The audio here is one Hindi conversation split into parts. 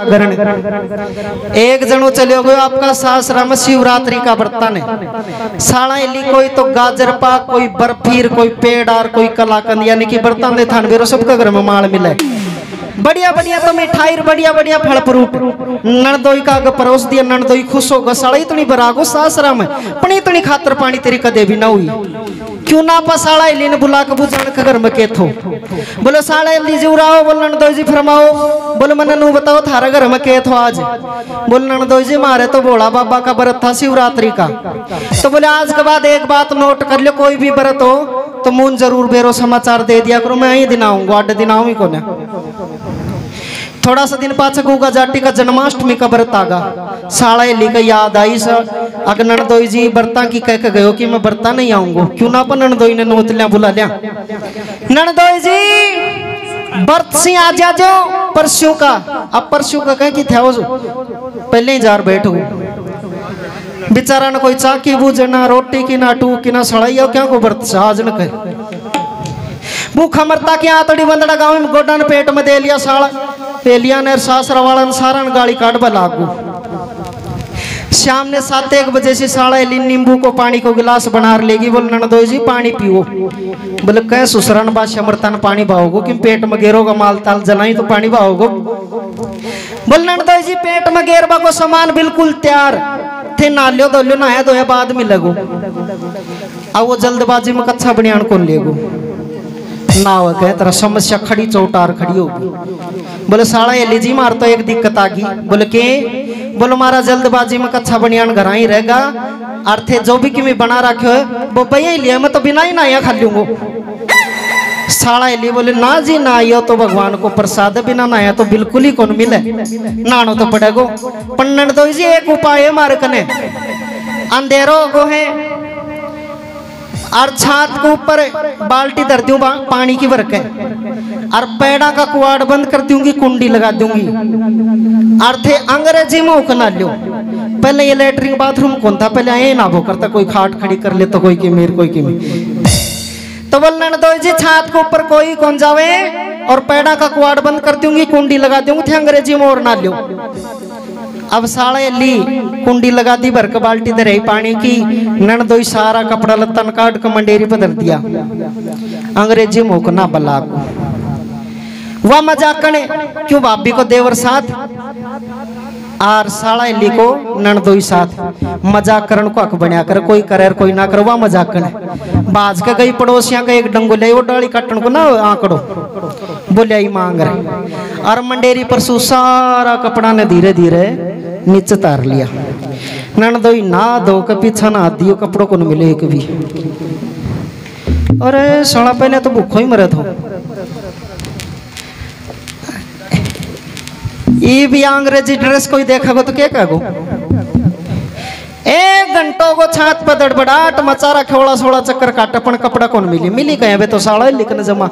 जागरण। एक जनो चले गयो आपका सासरा में शिवरात्रि का बर्तन है, साड़ा ली कोई तो गाजर पाक, कोई बर्फीर, कोई पेड़ार, कोई कलाकंद, यानी कि बर्तन दे थान बेरो सबका घर में माल मिले। बढ़िया बढ़िया तो मिठाई, बढ़िया बढ़िया फल फ्रूट नणदोई का परोस दिया। नणदोई खुश होगा, साड़ा इतनी बरागो सासरा में पनी इतनी खातर पानी तेरी कदे भी ना हुई। क्यों ना पा साड़ा इली ने बुला के बुझान के घर में के थो। बोले साड़ा इली जी उड़ाओ, बोल नणदोई जी फरमाओ। बोले मैंने नू बताओ थारा घर में के थो आज। बोले नणदोई जी मारे तो भोला बाबा का व्रत था शिवरात्रि का। तो बोले आज के बाद एक बात नोट कर लो, कोई भी व्रत हो तो मुन जरूर बेरो समाचार दे दिया करो, मैं ही दिन आऊंगा, अड्डे दिन आऊँ ही को। थोड़ा सा दिन पाछे गुगा जाटी का जन्माष्टमी का व्रत आगा। साड़ा ली का याद आई सर, अगर नणदोई जी बर्ता की कह के गयो कि मैं बर्ता नहीं आऊंगा। क्यों ना पर नणदोई ने नोतलियां बुला लिया। नणदोई जी बर्त से आ जा जो परसों का। अब परसों का कह कि थे पहले ही जार बैठो। बेचारा ने कोई चाकी बूझना, रोटी की ना टू की ना सड़ाई क्या को बर्त से आज न कह भूखा मरता की आतड़ी बंदड़ा गाँव में गोडा ने पेट में दे लिया। साड़ा पेलिया ने सासरा वाला सारा गाड़ी काट लागू। शाम ने 7-1 बजे से साड़ा ली नींबू को पानी को गिलास बना लेगी। बोल नणदोई जी पानी पियो। बोले कह सुसरन बादशाह मरतन पानी भाओगो कि पेट में गेरोगा माल ताल जलाई तो पानी भाओगो। बोल नणदोई जी पेट में गेरबा को सामान बिल्कुल तैयार थे, नालियो धोलियो नहाया धोया बाद में लगो। अब वो जल्दबाजी में कच्चा बनियान कौन लेगो ना हो कह तेरा समस्या खड़ी चौटार खड़ी होगी। बोले साड़ा एली जी मार तो एक दिक्कत आ गई। बोले के? बोलो मारा जल्दबाजी में कच्चा बनियान घर ही रहेगा, अर्थे जो भी किमी बना रखे हो वो भैया ही लिया, मैं तो बिना ही नाया खा लूंगा। साड़ा एली बोले ना जी ना आयो तो भगवान को प्रसाद, बिना नाया तो बिल्कुल ही कौन मिले, नानो तो पड़ेगो। पन्नन तो जी एक उपाय है मारे कने, अंधेरो को है और छात के ऊपर बाल्टी धर दूं पानी की भर के, और पेड़ा का कुआड़ बंद कर दूंगी, कुंडी लगा दूंगी। और थे अंग्रेजी में उकना लो। पहले ये लेटरिन बाथरूम कौन था, पहले ये ना वो करता, कोई खाट खड़ी कर ले तो कोई की मेर कोई की मेर। तो बोलना दो जी छात के ऊपर कोई कौन जावे और पेड़ा का कुआड़ बंद कर दूंगी, कुंडी लगा दूंगी। थे अंग्रेजी में और ना लो। अब साड़ा ली कुंडी लगा दी, भर के बाल्टी दे रही पानी की। नणदोई सारा कपड़ा लत्तन काट के मंडेरी पर धर दिया। अंग्रेजी मुख ना बला को वह मजाक कने क्यों भाभी को देवर साथ और साड़ा ली को नणदोई साथ मजाक करन को हक बनिया कर, कोई करे कोई ना करे, वह मजाक कने। बाज के गई पड़ोसिया का एक डंगो ले वो डाली काटन को ना आंकड़ो बोलिया ही मांग रहे। और मंडेरी पर सु सारा कपड़ा ने धीरे धीरे नीचे तार लिया। नणदोई ना दो के पीछा ना दियो कपड़ों को न मिले एक भी। अरे साड़ा पहले तो भूखो ही मरे थो। ये भी अंग्रेजी ड्रेस कोई देखा तो क्या कहो। 1 घंटों को छात पर दड़बड़ाहट मचा रखे, 16 चक्कर काटे, पण कपड़ा कौन मिली कहीं बे तो साड़ा लिखने जमा।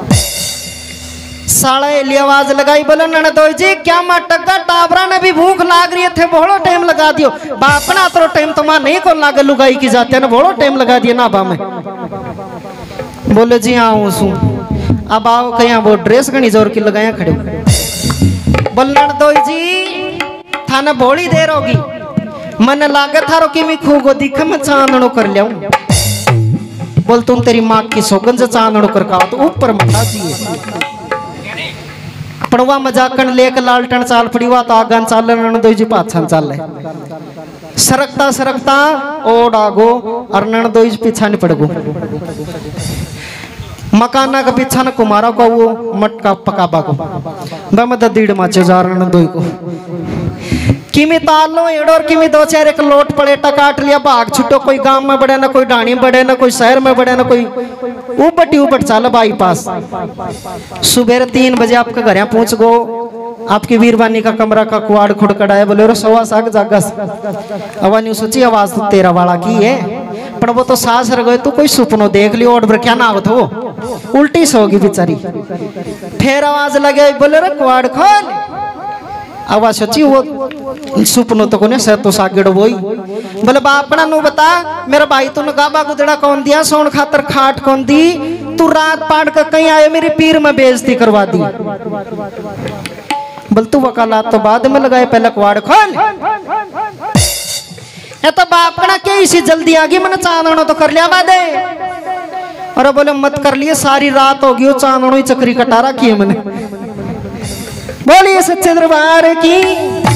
साड़ा एली आवाज लगाई, बोले नणदोई जी क्या मटका टाबरा ने भी भूख लाग रही थे, बहुत टाइम लगा दियो। बापना तो टाइम तो मां नहीं कौन लागे, लुगाई की जाते है ना, बहुत टाइम लगा दिया ना बा में। बोले जी हाँ हूँ। अब आओ कहीं वो ड्रेस घनी जोर की लगाया खड़े। बोल नणदोई जी थाने बड़ी देर होगी, मन लागे थारो कि मैं खूगो दिखे मैं चांदनो कर लिया। बोल तुम तेरी माँ की सौगंध चांदनो कर का तो ऊपर मटा चाहिए। पड़वा मजाकन लेक लालटन चाल पड़ी हुआ तो आगन चाल नणदोई जी पाछन चाल सरकता सरकता ओड आगो और नणदोई पीछा नहीं पड़गो। मकाना का पीछा न कुमारा को वो मटका पकाबा को बमद दीड़ माचे जा नणदोई को किमी ताल लो एडोर किमी 2-4 एक लोट पड़े टकाट लिया, भाग छुटो। कोई गांव में बढ़े ना, कोई डाणी बढ़े ना, कोई शहर में बढ़े ना, कोई ऊपटी ऊपट चाल बाईपास। सुबह 3 बजे आपके घर यहाँ पहुंच गो। आपकी वीरवानी का कमरा का कुआड़ खुड़कड़ाया, बोले रो 1.25 जागस अवानी सोची आवाज तो तेरा वाला की है, पर वो तो सास रह गए तू कोई सुपनो देख लियो और क्या ना आवत हो, उल्टी सोगी बेचारी। फिर आवाज लगे, बोले रे कुआड़ खोल। आवाज सोची वो सुपनो तो कोने से तो सागड़ो वही। बोले बापना नु बता मेरा भाई तूने गाबा गुदड़ा कौन दिया, सोन खातर खाट कौन दी, तू रात पाड़ कर कहीं आए मेरी पीर में बेइज्जती करवा दी। बोल तू वकालत तो बाद में लगाए, पहले कुआड़ खोल। ये तो बाप कना के इसी जल्दी आ गई, मैंने चांदनो तो कर लिया बादे। और बोले मत कर लिए, सारी रात होगी वो चांदनो ही चक्री कटा रखी है मैंने। बोलिए सच्चे दरबार की।